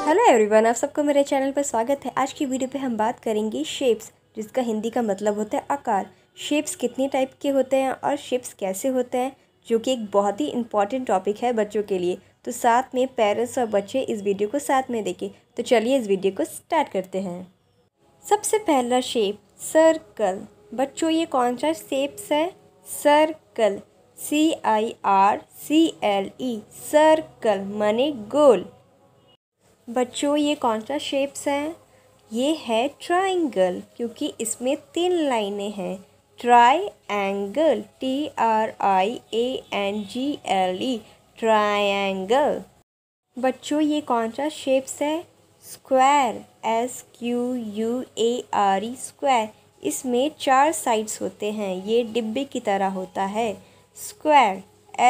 Hello everyone, आप सबको मेरे चैनल पर स्वागत है। आज की वीडियो पे हम बात करेंगे शेप्स, जिसका हिंदी का मतलब होता है आकार। शेप्स कितने टाइप के होते हैं और शेप्स कैसे होते हैं, जो कि एक बहुत ही इम्पॉर्टेंट टॉपिक है बच्चों के लिए। तो साथ में पेरेंट्स और बच्चे इस वीडियो को साथ में देखें। तो चलिए इस वीडियो को स्टार्ट करते हैं। सबसे पहला शेप सर्कल। बच्चों ये कौन सा शेप्स है? सर्कल, CIRCLE, सर्कल माने गोल। बच्चों ये कौन सा शेप्स है? ये है ट्राइंगल, क्योंकि इसमें 3 लाइनें हैं। Triangle, TRIANGLE, triangle. बच्चों ये कौन सा शेप्स है? Square, SQUARE, square. इसमें 4 साइड्स होते हैं, ये डिब्बे की तरह होता है। Square,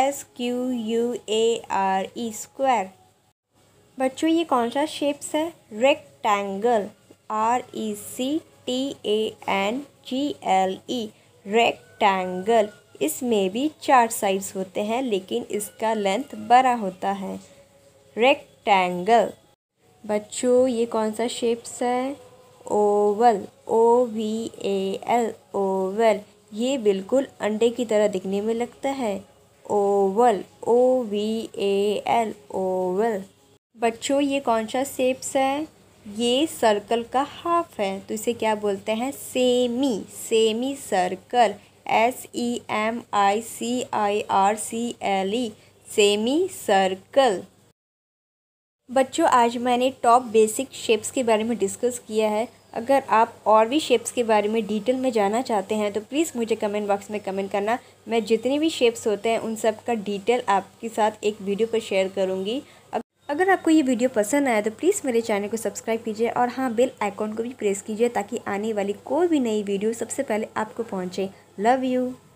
SQUARE, square. बच्चों ये कौन सा शेप्स है? Rectangle, RECTANGLE, rectangle. इसमें भी 4 साइड्स होते हैं, लेकिन इसका लेंथ बड़ा होता है। रेक्टेंगल। बच्चों ये कौन सा शेप्स है? Oval, OVAL, oval. ये बिल्कुल अंडे की तरह दिखने में लगता है। Oval, OVAL, oval. बच्चों ये कौन सा शेप्स है? ये सर्कल का हाफ है, तो इसे क्या बोलते हैं? Semi, semicircle, SEMICIRCLE, semicircle. बच्चों आज मैंने टॉप बेसिक शेप्स के बारे में डिस्कस किया है। अगर आप और भी शेप्स के बारे में डिटेल में जानना चाहते हैं तो प्लीज़ मुझे कमेंट बॉक्स में कमेंट करना। मैं जितने भी शेप्स होते हैं उन सब का डिटेल आपके साथ एक वीडियो पर शेयर करूँगी। अगर आपको ये वीडियो पसंद आया तो प्लीज़ मेरे चैनल को सब्सक्राइब कीजिए और हाँ, बेल आइकॉन को भी प्रेस कीजिए ताकि आने वाली कोई भी नई वीडियो सबसे पहले आपको पहुँचे। Love you.